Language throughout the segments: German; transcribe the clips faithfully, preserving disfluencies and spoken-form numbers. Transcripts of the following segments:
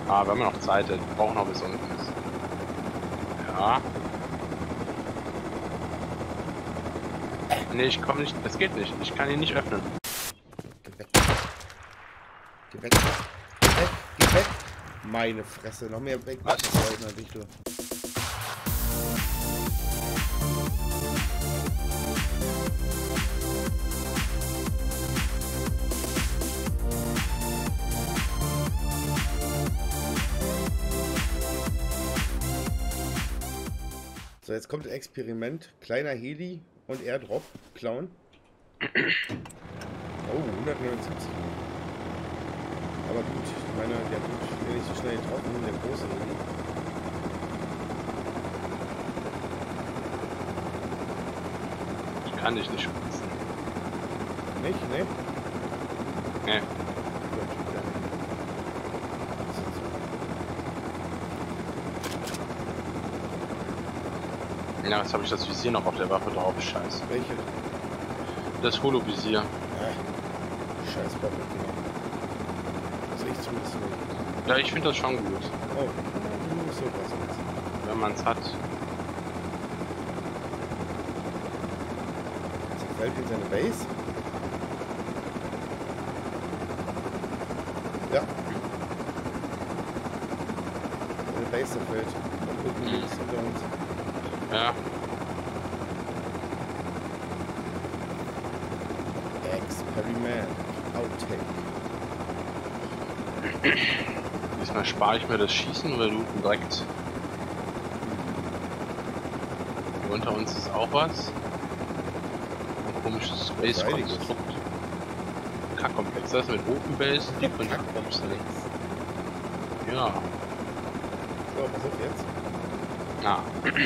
Ah, wir haben ja noch Zeit, wir brauchen noch bis unten ist. Ja. Nee, ich komme nicht, das geht nicht. Ich kann ihn nicht öffnen. Geh weg. Geh weg. Geh weg. Geh weg. Meine Fresse. Noch mehr weg. Was? Nicht du. So, jetzt kommt ein Experiment. Kleiner Heli und Airdrop klauen. Oh, hundertneunundsiebzig. Aber gut, ich meine, der wird nicht so schnell getroffen, der große Heli. Ich kann dich nicht schützen. Nicht, ne? Nee. Ja, jetzt habe ich das Visier noch auf der Waffe drauf. Scheiße. Welche? Das Holo-Visier. Ah, scheiß Bombe, genau. Das ist echt zu bisschen. Ja, ich finde das schon gut. Oh, so was jetzt. Wenn man es hat. Zerfällt in seine Base. Ja. Seine Base zerfällt. Und unten links hinter uns. Ja. Experiment. Outtake. Diesmal spare ich mir das Schießen oder looten direkt. Hier unter uns ist auch was. Ein komisches Space-Konstrukt. Kackkomplex. Das mit Open Base. Die von Kackkomplex. Ja. So, pass auf jetzt. Ja.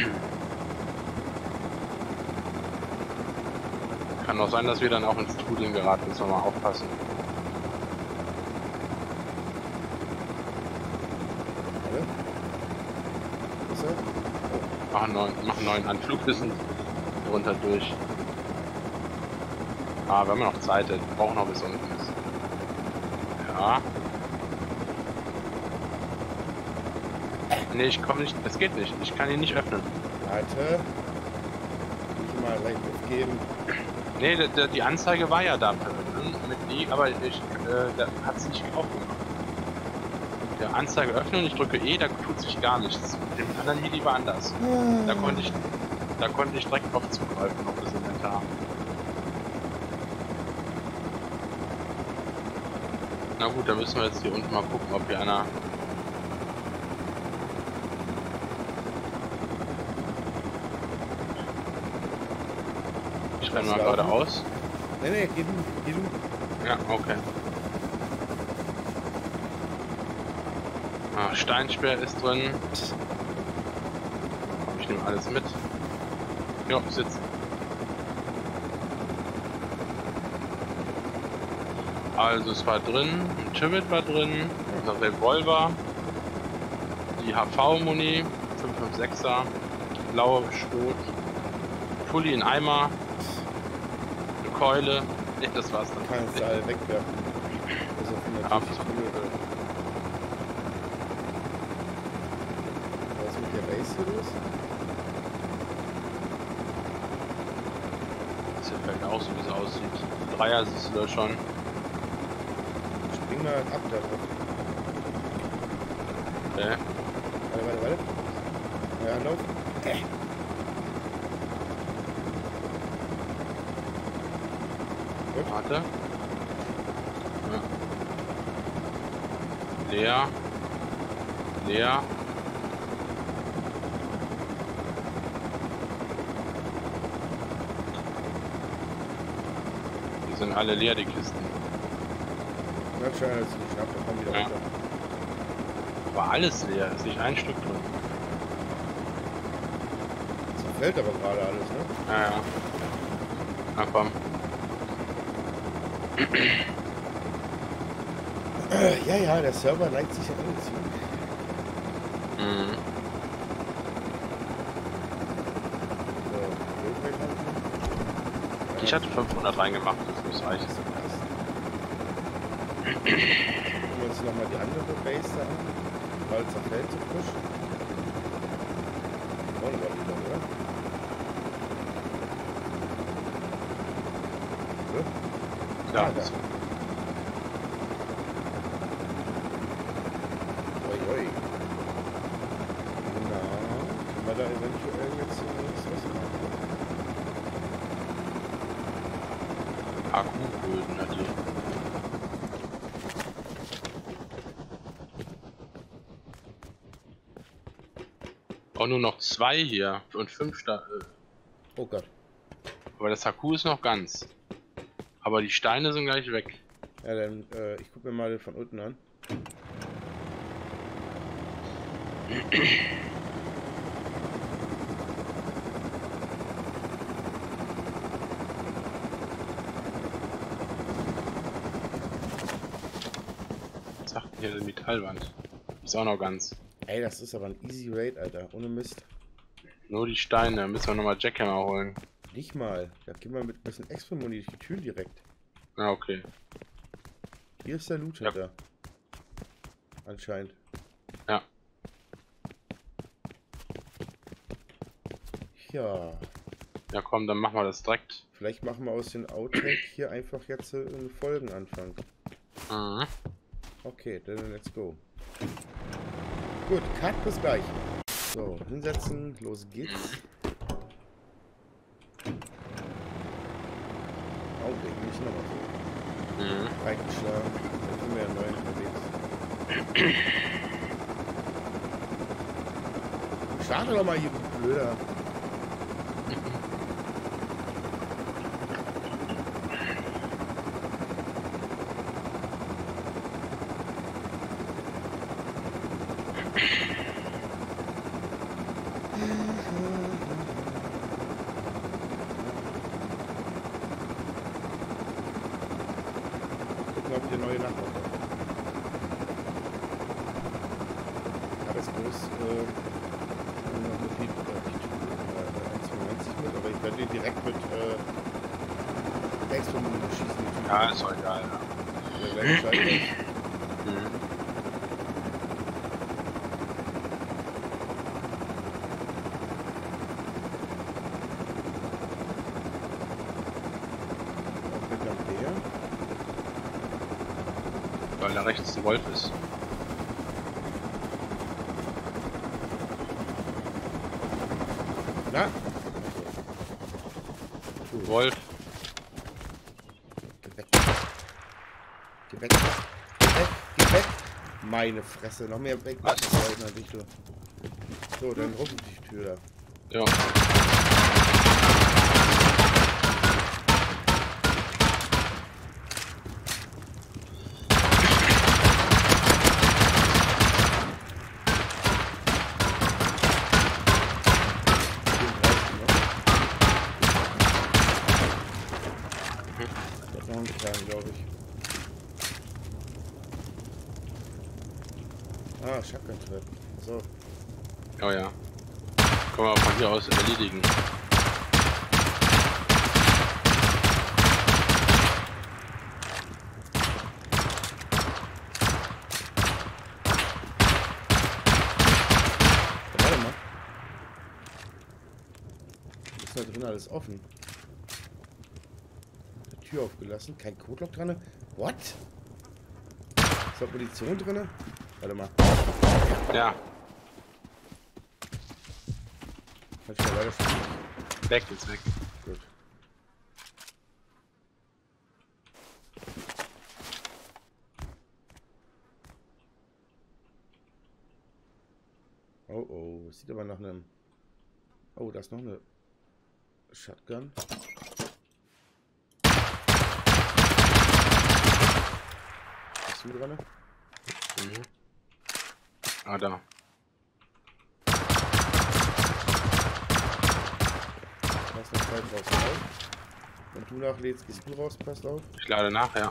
Kann auch sein, dass wir dann auch ins Trudeln geraten, müssen wir mal aufpassen. Warte. Ist er? Oh. Machen neuen, machen neuen Anflugwissen runter durch. Ah, wir haben ja noch Zeit, wir brauchen noch bis unten ist. Ja. Nee, ich komme nicht, das geht nicht. Ich kann ihn nicht öffnen. Warte. Ich mal recht aufgeben. Nee, der, der, die Anzeige war ja da drin, mit E, aber ich, äh, da hat sie nicht aufgemacht. Der Anzeige öffnen, ich drücke E, da tut sich gar nichts. Mit dem anderen Heli war anders. Da konnte ich, da konnte ich direkt drauf zugreifen, auf das Inventar. Na gut, dann müssen wir jetzt hier unten mal gucken, ob hier einer... Ich renne mal geradeaus. Nee, nee, geh du, geh du. Ja, okay. Ah, Steinsperr ist drin. Ich nehme alles mit. Ja, sitzt. Also es war drin, ein Turret war drin, ein Revolver, die H V-Muni, fünf fünf sechser, blaue Schrot, Fully in Eimer, eine Keule, nee, das war's dann. Kannst du alle wegwerfen. Also Ja. Was ist mit der Base hier los? Das hier fällt auch so, wie es aussieht. Dreier siehst du da schon. Spring mal ab da drauf. Okay. Warte, warte, warte. Ja, Anlauf. Äh. Gut. Warte. Ja. Leer. Leer. Die sind alle leer, die Kisten. Na, schön, dass du geschnappt, dann komm wieder Ja. runter. War alles leer, ist nicht ein Stück drin. Zerfällt aber gerade alles, ne? Ja, ja. Na komm. Ja, ja, der Server neigt sich ja an zu. Mhm. So, Wildweg halten. Ich hatte fünfhundert reingemacht, das muss reichen. Das ist so krass. Gucken wir uns nochmal die andere Base da an. Walzer Feld so frisch. Oh, war wieder, oder? So. Ja, Ah, da. Oi, oi. Na, können wir da eventuell jetzt äh, was machen? Akkuböden hat die. Auch nur noch zwei hier und fünf da. Äh. Oh Gott. Aber das Akku ist noch ganz. Aber die Steine sind gleich weg. Ja, dann, äh, ich gucke mir mal von unten an. Was sagt denn hier die Metallwand? Die ist auch noch ganz. Ey, das ist aber ein easy Raid, Alter. Ohne Mist. Nur die Steine, da müssen wir nochmal Jackhammer holen. Nicht mal. Da gehen wir mit ein bisschen Expo-Muni durch die Tür direkt. Ah, okay. Hier ist der Loot Ja. hinter. Anscheinend. Ja. Ja. Ja komm, dann machen wir das direkt. Vielleicht machen wir aus den Outtake hier einfach jetzt äh, einen Folgenanfang. Mhm. Okay, dann let's go. Gut, Cut, bis gleich. So, hinsetzen, los geht's. Augenblick, nicht nochmal so. Mhm. Reingeschlagen. Dann sind wir ja neu unterwegs. Starte doch mal hier, du Blöder. Gucken, ob die neue Nachbar kommt. Ich habe jetzt bloß äh, noch mit die eins neunzig mit, aber ich werde den direkt mit äh, Expo-Muni schießen. Ja, ist doch egal. Ja. Der wäre gescheit. Mhm. Auch mit am Bär. Weil da rechts ein Wolf ist. Na? Wolf. Geh weg. Geh weg. Geh weg. Geh weg. Meine Fresse. Noch mehr weg. Was? Na, dich, du. So, dann rufen die Tür da. Ja. Der hat noch einen kleinen, glaube ich. Ah, Shotgun-Trap. So. Oh ja. Können wir von hier aus erledigen. Warte mal. Ist da drin alles offen? Die Tür aufgelassen. Kein Codelock dran. What? Ist da Munition drin? Warte mal. Ja, Kann ich mal weiter spielen? weg ist weg. Gut. Oh oh, sieht aber nach einem. Oh, da ist noch eine Shotgun. Bist du dran? Mhm. Ah, da. Pass noch Zeit raus auf. Wenn du nachlädst, gehst du raus, passt auf. Ich lade nach, ja.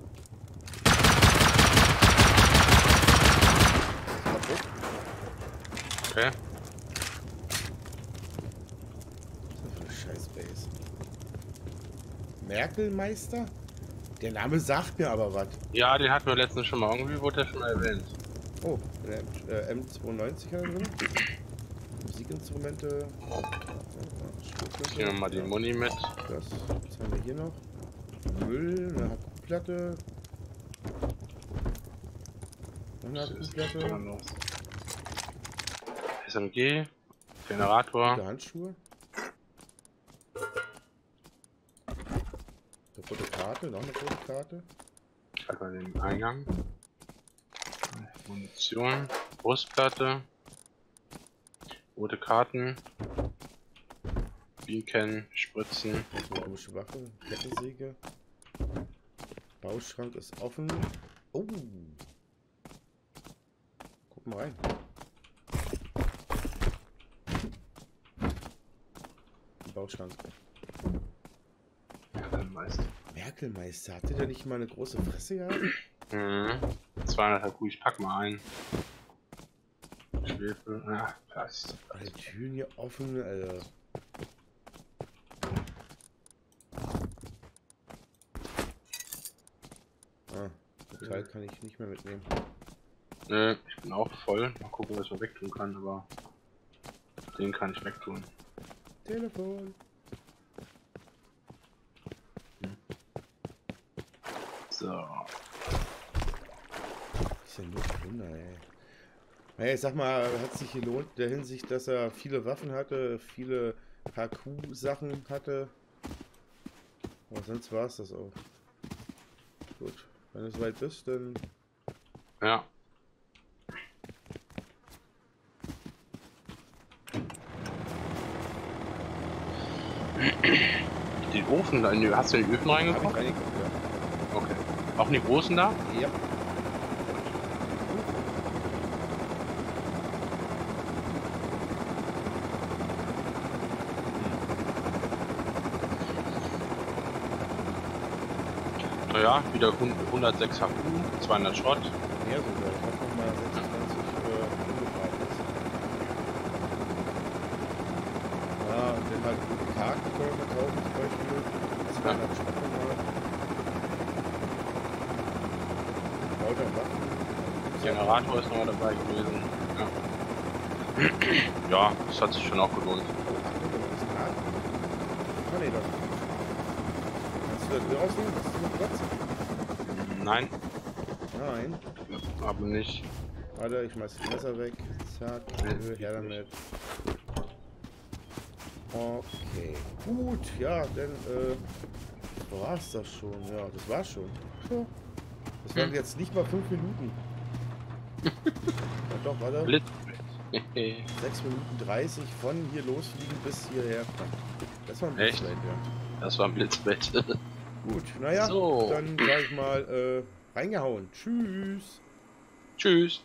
Ist kaputt. Okay. Was ist das für eine Scheiß-Base? Merkelmeister? Der Name sagt mir aber was. Ja, den hatten wir letztens schon mal. Irgendwie wurde der schon mal erwähnt. Oh, der äh, M zweiundneunzig hat er drin. Musikinstrumente. Ich nehme mal die Muni mit. Das, was haben wir hier noch? Müll, eine Akkuplatte. Eine Akkuplatte. S M G. Generator. Gute Handschuhe. Eine rote Karte, noch eine rote Karte. Ich halte mal den Eingang. Munition. Brustplatte. Rote Karten. Beacon. Spritzen. Eine komische Waffe. Kettensäge. Bauschrank ist offen. Oh. Guck mal rein. Bauschrank. Merkelmeister. Merkelmeister, hatte der nicht mal eine große Fresse gehabt? Mhm. zweihundert Akku, ich pack mal ein. Schwefel, ja, passt. Alle Türen hier offen, Alter. Ah, das Teil kann ich nicht mehr mitnehmen. Nö, ich bin auch voll. Mal gucken, was ich noch wegtun kann, aber den kann ich wegtun. Telefon. So. Ist ja nur ein Wunder, ey. Hey, ich sag mal, hat sich gelohnt in der Hinsicht, dass er viele Waffen hatte, viele H Q-Sachen hatte. Aber sonst war es das auch. Gut, wenn du soweit bist, dann... Ja. Den Ofen, da in die, hast du in den Öfen Hab ich reingeguckt? reingeguckt, ja. Okay. Auch in die großen da? Ja. Naja, wieder hundertsechs H Q, zweihundert Schrott. Mehr sogar. Ich hab noch mal sechsundzwanzig äh, umgebraten. Ja, und dann halt gute Karten können wir kaufen zum Beispiel. zweihundert Schrott nochmal. Lauter Waffen. Generator ist nochmal dabei gewesen. Ja. Ja, das hat sich schon auch gelohnt. Oh, Achtung, das ist Karten. Ah, nee, doch. Kannst du das rausnehmen? Das ist nur Platz. Nein, Nein. aber nicht. Warte, ich schmeiß das Messer weg. Zack, Nee, her geht damit. Okay. Gut, ja, dann äh, war's das schon. Ja, das war's schon. Ja. Das waren Hm. jetzt nicht mal fünf Minuten. Ja, doch, warte. Blitz. sechs Minuten dreißig von hier losfliegen bis hierher kommen. Das war ein Echt? Blitzlight, ja. Das war ein Blitzbett. Gut, naja, So. dann sag ich mal, äh, reingehauen. Tschüss. Tschüss.